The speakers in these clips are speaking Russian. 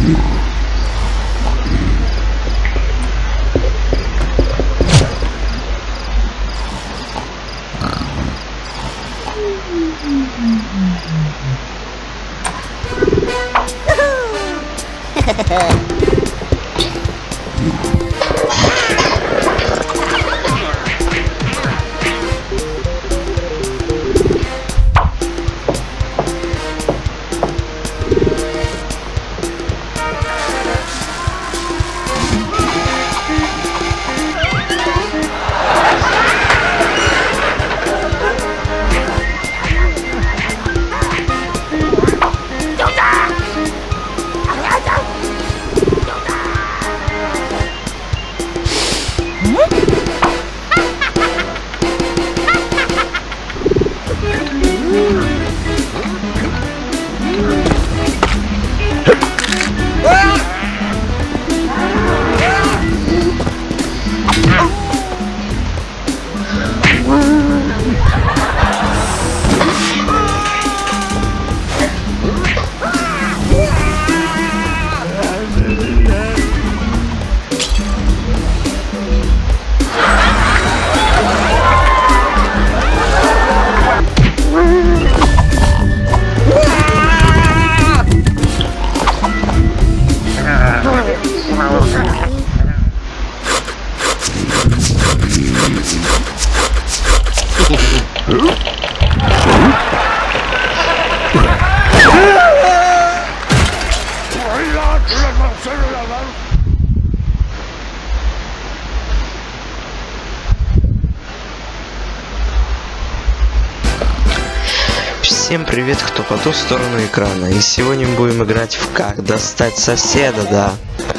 Всем привет, кто по ту сторону экрана. И сегодня мы будем играть в Как достать соседа, да.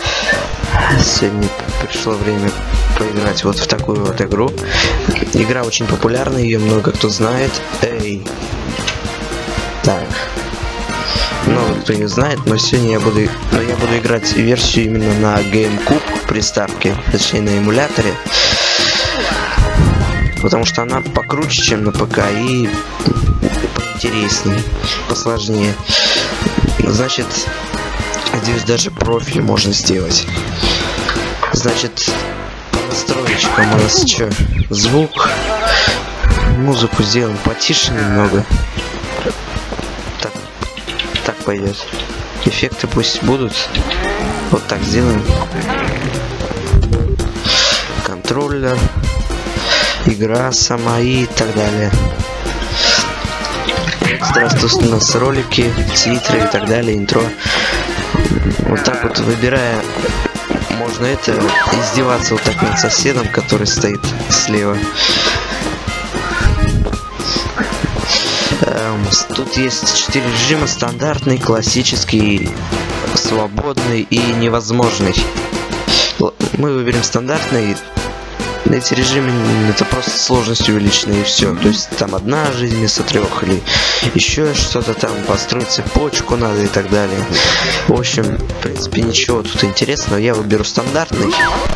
Сегодня пришло время поиграть вот в такую вот игру. Игра очень популярная, ее много кто знает. Эй. Так. Много кто ее знает, но сегодня я буду играть версию именно на GameCube приставке, точнее на эмуляторе. Потому что она покруче, чем на ПК, и поинтересней, посложнее. Значит, здесь даже профиль можно сделать. Значит, по настроечкам у нас что? Звук, музыку сделаем потише немного. Так пойдет. Эффекты пусть будут. Вот так сделаем. Контроллер, игра сама и так далее. Здравствуйте, у нас ролики, титры и так далее, интро. Вот так вот, выбирая, можно это издеваться вот так над соседом, который стоит слева. Тут есть 4 режима: стандартный, классический, свободный и невозможный. Мы выберем стандартный. Эти режимы это просто сложность увеличена и все. То есть там одна жизнь вместо 3 или еще что-то там, построить цепочку надо и так далее. В общем, в принципе, ничего тут интересного. Я выберу стандартный.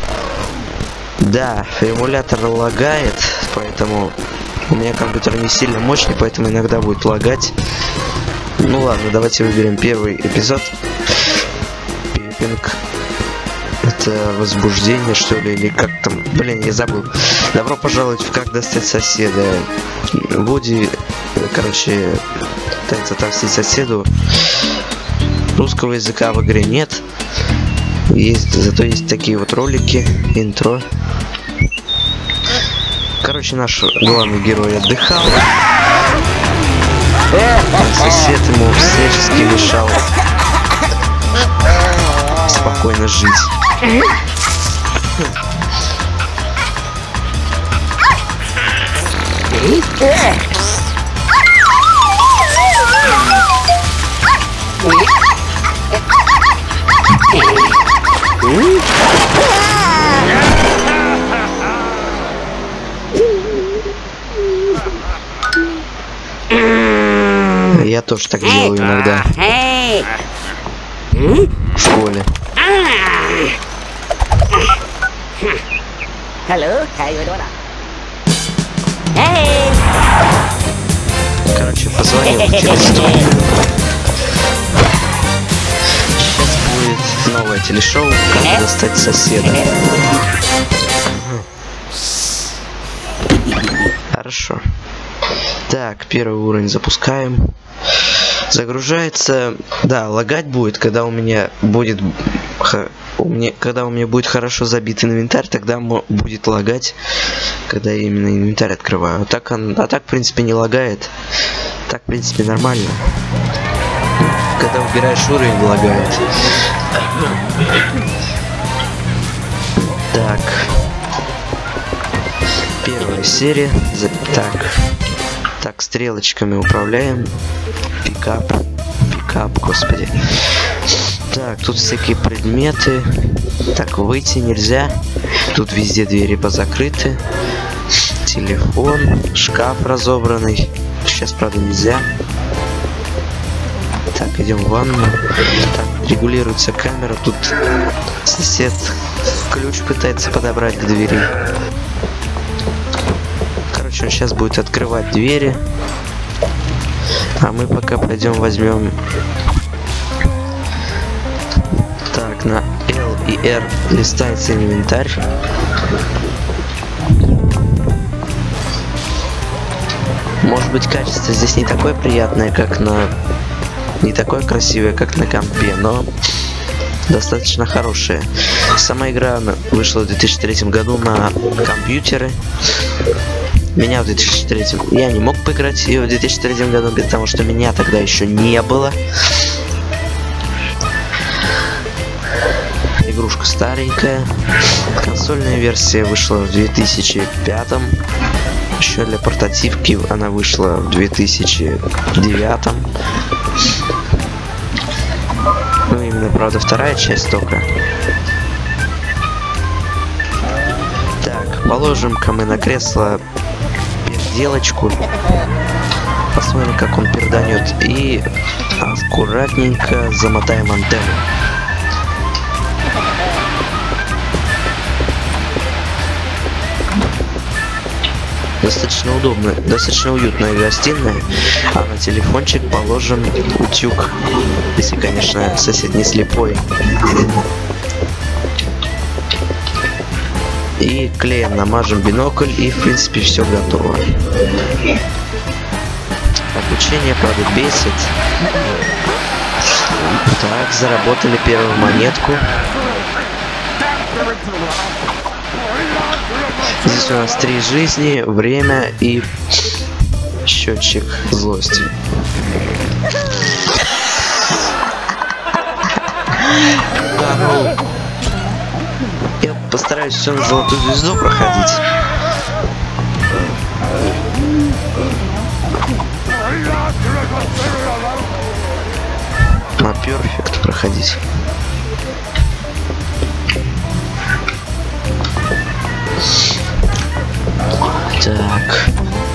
Да, эмулятор лагает, поэтому у меня компьютер не сильно мощный, поэтому иногда будет лагать. Ну ладно, давайте выберем первый эпизод. Пипинг. Это возбуждение, что ли, или как там, блин, я забыл. Добро пожаловать в Как достать соседа. Вуди, короче, пытается отомстить соседу. Русского языка в игре нет. Зато есть такие вот ролики, интро. Короче, наш главный герой отдыхал. Сосед ему всячески мешал спокойно жить. Я тоже так делаю иногда. В школе. Короче, позвонил в телефон. Сейчас будет телешоу «Как достать соседа». Хорошо. Так, первый уровень запускаем. Загружается. Да, лагать будет, когда у меня будет когда у меня будет хорошо забит инвентарь, тогда будет лагать, когда я именно инвентарь открываю. Так в принципе не лагает. Так в принципе нормально. Когда убираешь уровень, лагает. Так. Первая серия. Так, стрелочками управляем. Пикап, господи. Так, тут всякие предметы. Так, выйти нельзя. Тут везде двери позакрыты. Телефон, шкаф разобранный. Сейчас, правда, нельзя. Так, идем в ванну. Так, регулируется камера. Тут сосед ключ пытается подобрать к двери. Короче, он сейчас будет открывать двери. А мы пока пойдем возьмем. Так, на L и R листается инвентарь. Может быть, качество здесь не такое приятное, как на... Не такое красивое, как на компе, но достаточно хорошее. Сама игра вышла в 2003 году на компьютеры. Меня в 2003... Я не мог поиграть ее в 2003 году, потому что меня тогда еще не было. Игрушка старенькая. Консольная версия вышла в 2005. Еще для портативки она вышла в 2009. Ну, именно, правда, вторая часть только. Так, положим-ка мы на кресло перделочку. Посмотрим, как он перданет. И аккуратненько замотаем антенну. Достаточно удобно, достаточно уютная гостиная. А на телефончик положим утюг. Если, конечно, сосед не слепой. И клеем намажем бинокль, и в принципе все готово. Обучение, правда, бесит. Так, заработали первую монетку. Здесь у нас 3 жизни, время и счетчик злости. Да, ну, я постараюсь все на золотую звезду проходить. На перфект проходить. Так.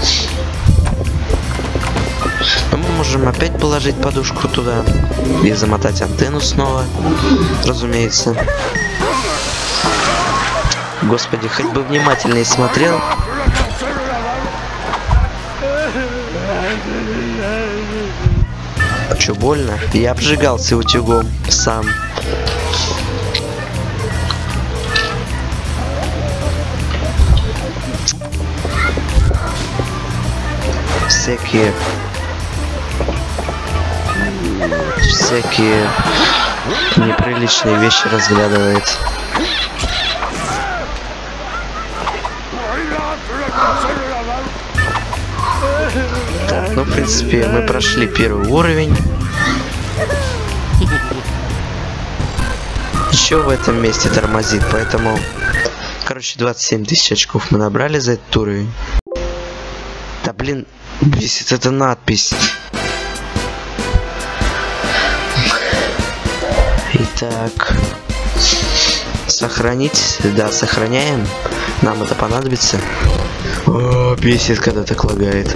Мы можем опять положить подушку туда и замотать антенну снова, разумеется. Господи, хоть бы внимательнее смотрел. Чё, больно? Я обжигался утюгом сам. Всякие неприличные вещи разглядывает. Так, ну, в принципе, мы прошли первый уровень. Еще в этом месте тормозит, поэтому... Короче, 27 тысяч очков мы набрали за этот уровень. Да, блин, бесит эта надпись. Итак, сохранить, да, сохраняем, нам это понадобится. О, бесит, когда так лагает.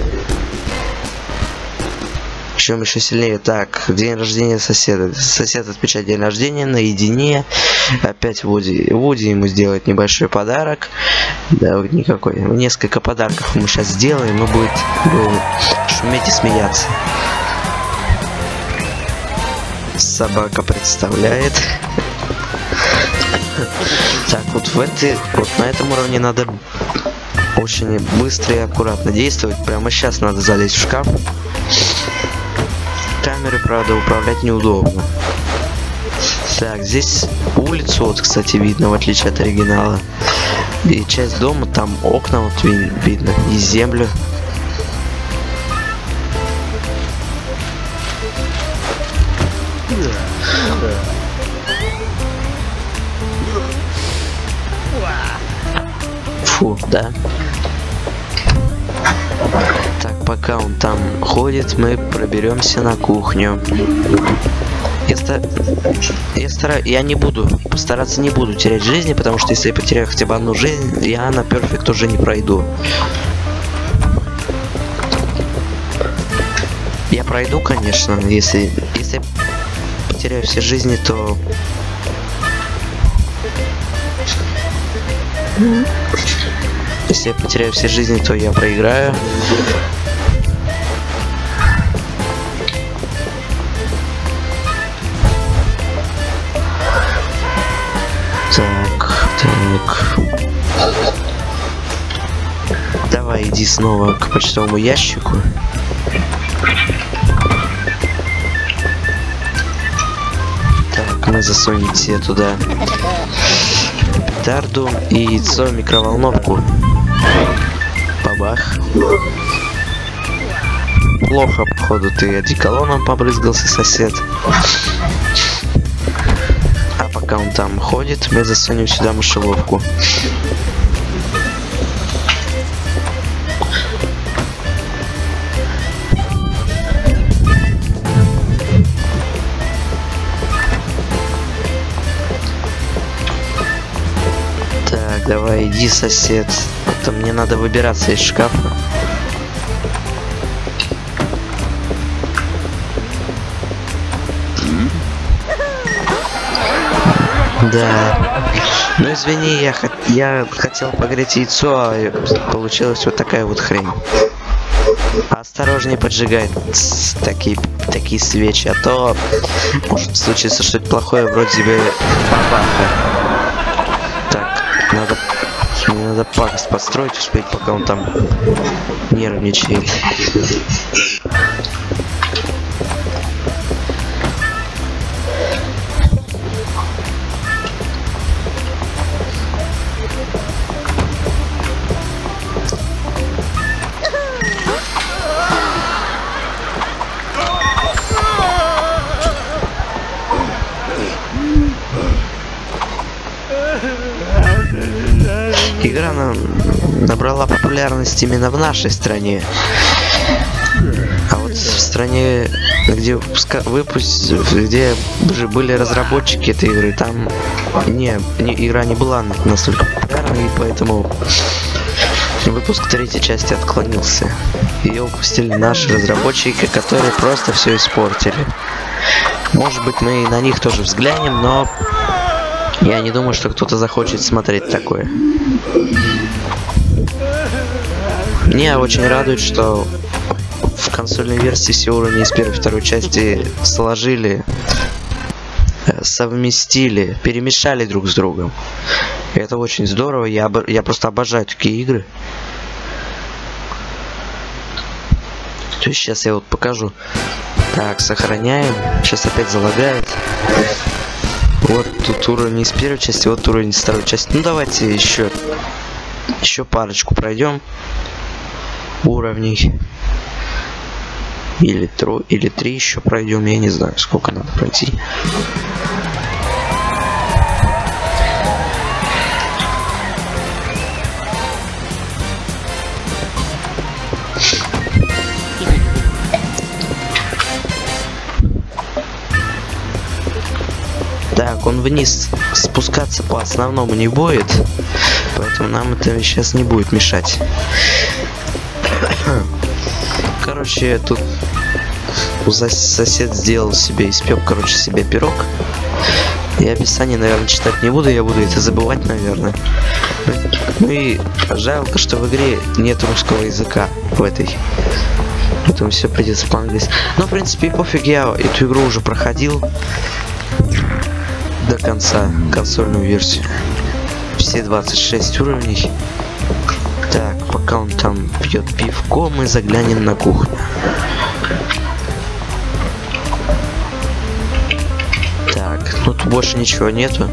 Причем еще сильнее. Так, день рождения соседа. Сосед отмечает день рождения наедине. Опять Вуди ему сделает небольшой подарок. Да, вот никакой. Несколько подарков мы сейчас сделаем, и будет шуметь и смеяться. Собака представляет. Так, вот на этом уровне надо очень быстро и аккуратно действовать. Прямо сейчас надо залезть в шкаф. Камеры, правда, управлять неудобно. Так, здесь улицу, вот, кстати, видно, в отличие от оригинала. И часть дома, там окна вот видно, и землю. Фу, да. Так, пока он там ходит, мы проберемся на кухню. Я не буду, постараться не буду терять жизни, потому что если я потеряю хотя бы одну жизнь, я на перфект уже не пройду. Я пройду, конечно, если я потеряю все жизни, то... Если я потеряю все жизни, то я проиграю. Так. Давай, иди снова к почтовому ящику. Так, мы засунем себе туда петарду и яйцо в микроволновку. Бабах. Плохо, походу, ты одеколоном побрызгался, сосед. А пока он там ходит, мы засунем сюда мышеловку. Так, давай, иди, сосед. Это мне надо выбираться из шкафа. Да. Ну извини, я хотел погреть яйцо, а получилась вот такая вот хрень. Осторожнее поджигай такие свечи, а то может случиться что-то плохое вроде бы бабаха. Так, мне надо пакость построить, успеть, пока он там нервничает. Игра набрала популярность именно в нашей стране. А вот в стране, где уже были разработчики этой игры, там игра не была настолько популярной, и поэтому выпуск третьей части отклонился. Ее выпустили наши разработчики, которые просто все испортили. Может быть, мы и на них тоже взглянем, но я не думаю, что кто-то захочет смотреть такое. Меня очень радует, что в консольной версии все уровни из первой и второй части сложили, совместили, перемешали друг с другом. И это очень здорово, я просто обожаю такие игры. То есть сейчас я вот покажу. Так, сохраняем. Сейчас опять залагает. Вот тут уровень из первой части, вот уровень из второй части. Ну давайте еще парочку пройдем уровней. Или три еще пройдем, я не знаю, сколько надо пройти. Так, он вниз спускаться по основному не будет, поэтому нам это сейчас не будет мешать. Короче, тут сосед сделал себе, испек, короче, себе пирог. И описание, наверное, читать не буду, я буду это забывать, наверное. Ну и жалко, что в игре нет русского языка в этой. Поэтому все придется по-английски. Но, в принципе, пофиг, я эту игру уже проходил. до конца консольную версию. Все 26 уровней. Так, пока он там пьет пивко, мы заглянем на кухню. Так, ну тут больше ничего нету.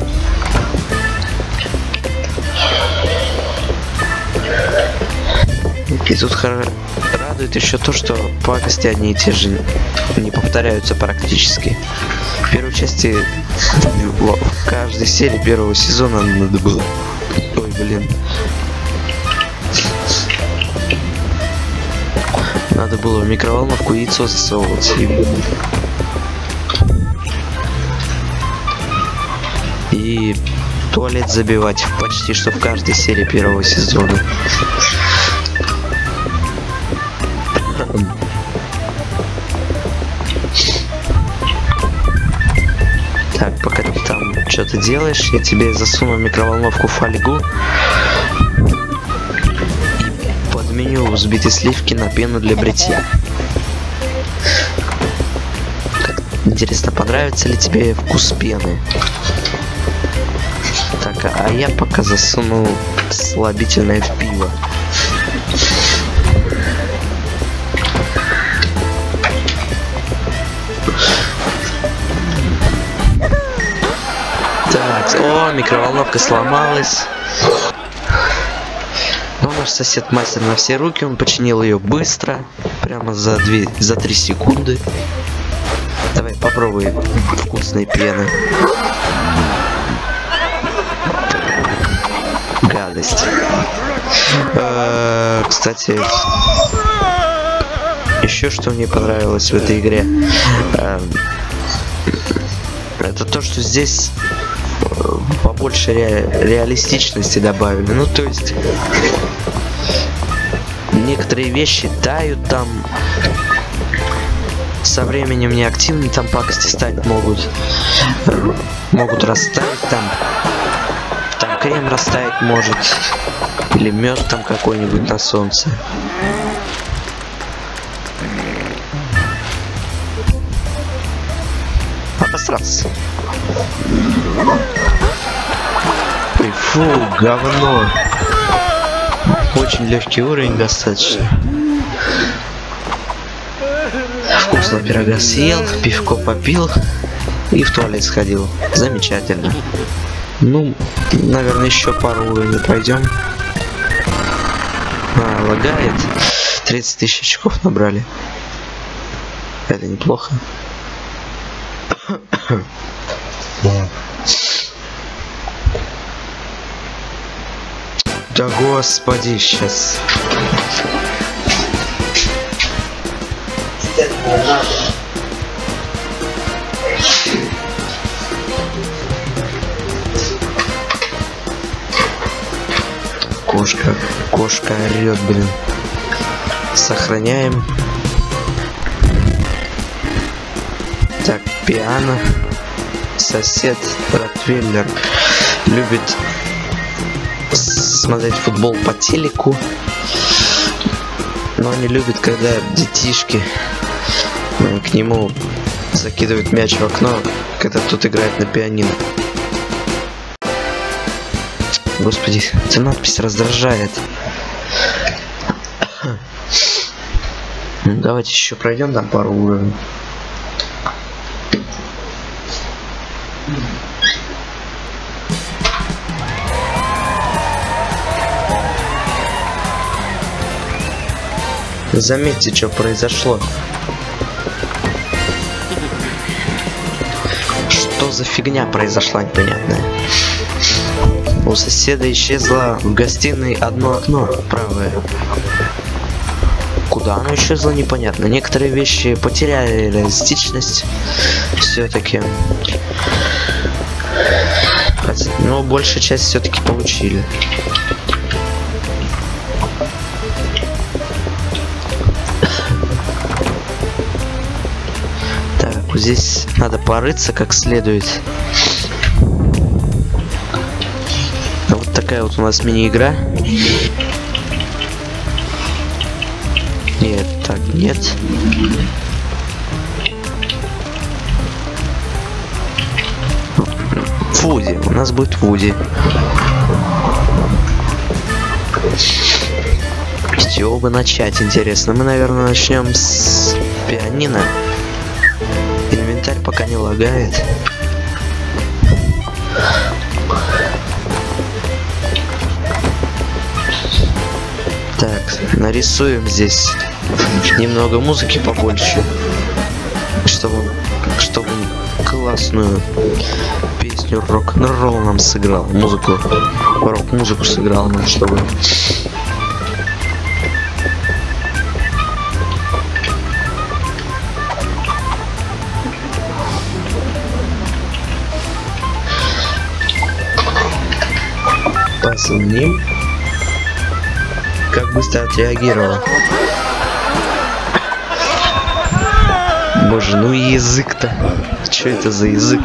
И тут радует еще то, что пакости одни и те же не повторяются практически. В первой части в каждой серии первого сезона надо было... Ой, блин. Надо было в микроволновку яйцо засовывать. И туалет забивать почти что в каждой серии первого сезона. Так, пока ты там что-то делаешь, я тебе засуну в микроволновку фольгу и подменю взбитые сливки на пену для бритья. Как, интересно, понравится ли тебе вкус пены? Так, а я пока засуну слабительное в пиво. Так, о, микроволновка сломалась. Но наш сосед мастер на все руки, он починил ее быстро, прямо за 3 секунды. Давай попробуй вкусной пены. Гадость. Кстати, еще что мне понравилось в этой игре, это то, что здесь побольше реалистичности добавили. Ну, то есть некоторые вещи тают там, со временем неактивны, там пакости стать могут растаять, там крем растаять может, или мед там какой-нибудь на солнце. Обосрался. Ой, фу, говно. Очень легкий уровень достаточно. Вкусно пирога съел, пивко попил и в туалет сходил. Замечательно. Ну, наверное, еще пару уровней пройдем. Лагает. 30 тысяч очков набрали. Это неплохо. Да господи, сейчас. Кошка орет, блин. Сохраняем. Так, пиано. Сосед Ротвейлер любит смотреть футбол по телеку, но не любит, когда детишки к нему закидывают мяч в окно, когда тут играет на пианино. Господи, эта надпись раздражает. Давайте еще пройдем там пару уровней. Заметьте, что произошло. Что за фигня произошла непонятная. У соседа исчезло в гостиной одно окно правое. Куда оно исчезло, непонятно. Некоторые вещи потеряли реалистичность все-таки. Но большая часть все-таки получили. Так, здесь надо порыться как следует. Вот такая вот у нас мини-игра. Нет, так, нет. Вуди. У нас будет Вуди. С чего бы начать, интересно? Мы, наверное, начнем с пианино. Инвентарь пока не лагает. Так, нарисуем здесь немного музыки побольше, чтобы классную песню рок-н-ролл нам сыграл, рок-музыку сыграл нам, чтобы... Посмотрим, как быстро отреагировал. Боже, ну и язык-то. Что это за язык?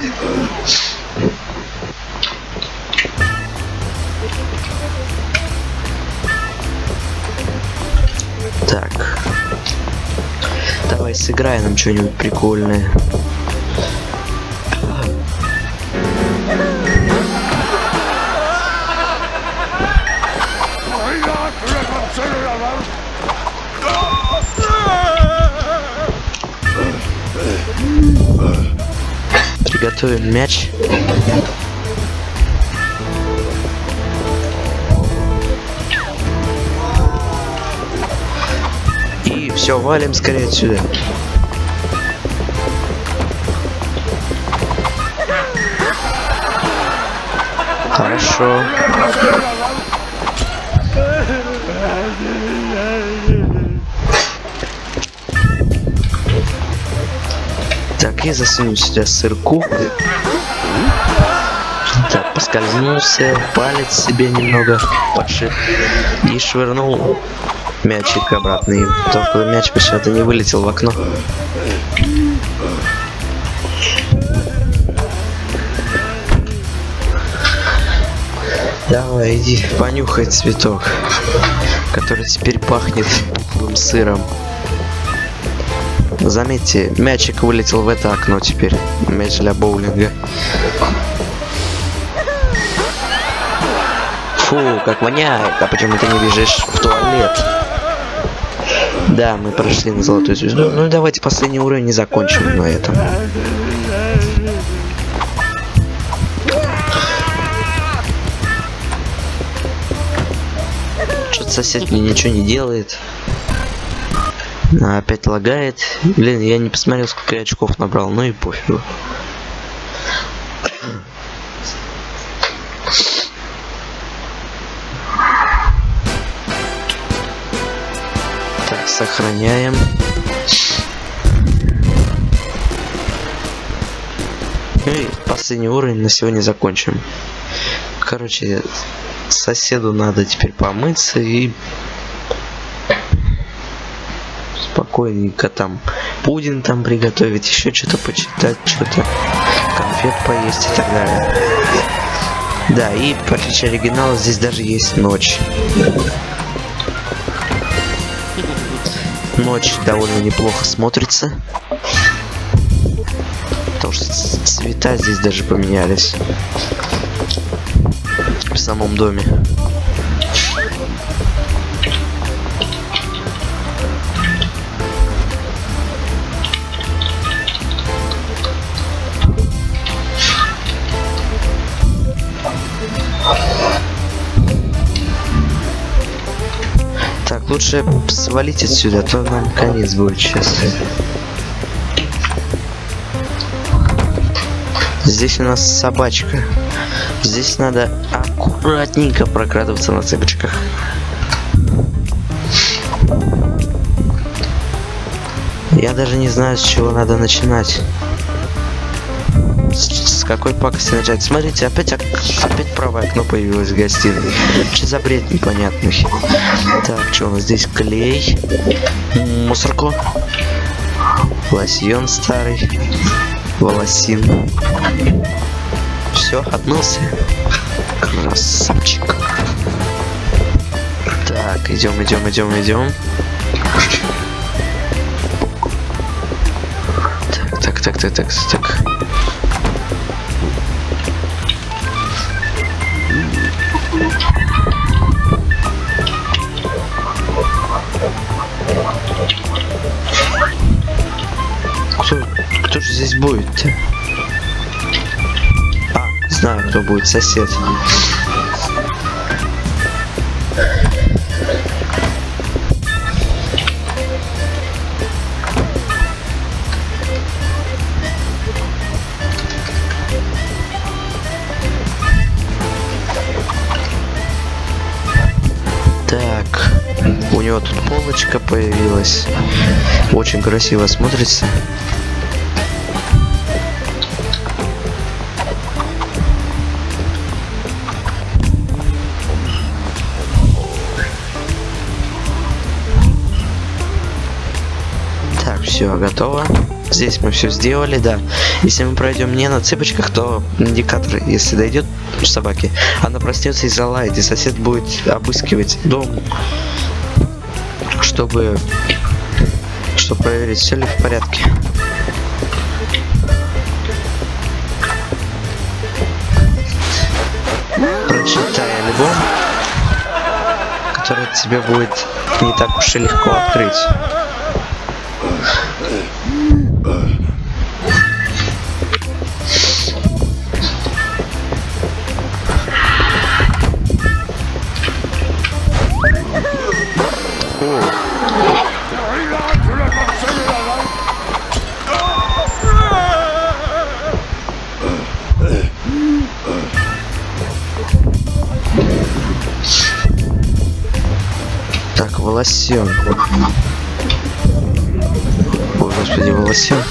Так. Давай сыграй нам что-нибудь прикольное. Приготовим мяч. И все, валим скорее отсюда. Хорошо. Так, я засуну сюда сырку. Так, поскользнулся, палец себе немного подшиб и швырнул мячик обратно им. Только мяч почему-то не вылетел в окно. Давай, иди, понюхай цветок, который теперь пахнет тухлым сыром. Заметьте, мячик вылетел в это окно теперь. Мяч для боулинга. Фу, как воняет. А почему ты не бежишь в туалет? Да, мы прошли на золотую звезду. Ну давайте последний уровень не закончим на этом. Что-то сосед мне ничего не делает. Опять лагает. Блин, я не посмотрел, сколько я очков набрал, ну и пофигу. Так, сохраняем. И последний уровень на сегодня закончим. Короче, соседу надо теперь помыться и спокойненько там пудинг там приготовить, еще что-то почитать, что-то конфет поесть и так далее. Да, и в отличие от оригинала здесь даже есть ночь. Ночь довольно неплохо смотрится, потому что цвета здесь даже поменялись в самом доме. Так, лучше свалить отсюда, а то нам конец будет сейчас. Здесь у нас собачка. Здесь надо аккуратненько прокрадываться на цыпочках. Я даже не знаю, с чего надо начинать. С какой пакости начать? Смотрите, опять правое окно появилось в гостиной. Что за бред непонятный? Так, что у нас здесь? Клей, мусорку, лосьон старый, волосин. Все, отмылся. Красавчик. Так, идем. Так. же здесь будет-то? А, знаю, кто будет сосед. Так, у него тут полочка появилась. Очень красиво смотрится. Так, все готово. Здесь мы все сделали, да. Если мы пройдем не на цыпочках, то индикатор, если дойдет собаки, она проснется и залает, и сосед будет обыскивать дом, чтобы проверить, все ли в порядке. Прочитай альбом, который тебе будет не так уж и легко открыть. Так, волосен. Ой, господи, волосен.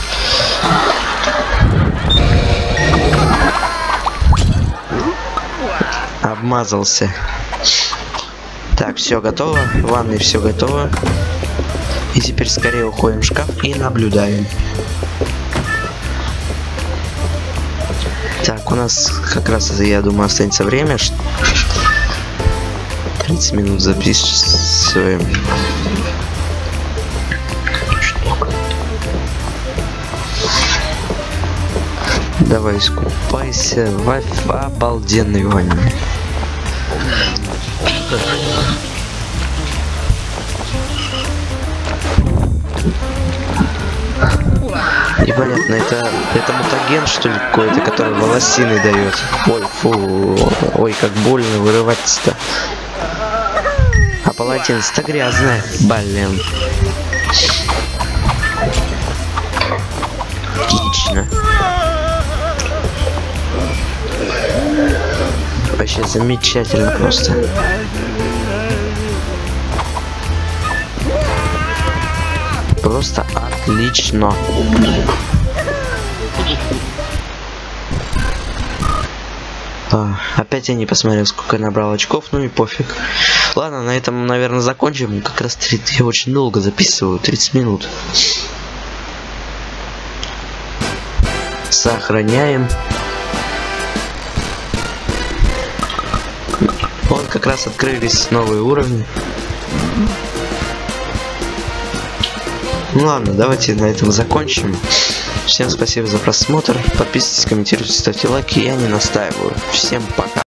Обмазался. Так, все готово. В ванной все готово. И теперь скорее уходим в шкаф и наблюдаем. Так, у нас как раз, я думаю, останется время. 30 минут записываем. Давай искупайся в обалденной ванне. Непонятно, это мутаген, что ли, какой-то, который волосины дает. Ой, фу, ой, как больно вырываться-то. А полотенце-то грязное, блин. Отлично. Вообще замечательно просто. Просто отлично. Опять я не посмотрел, сколько я набрал очков, ну и пофиг. Ладно, на этом, наверное, закончим. Как раз я очень долго записываю, 30 минут. Сохраняем. Вот как раз открылись новые уровни. Ну ладно, давайте на этом закончим. Всем спасибо за просмотр. Подписывайтесь, комментируйте, ставьте лайки. Я не настаиваю. Всем пока.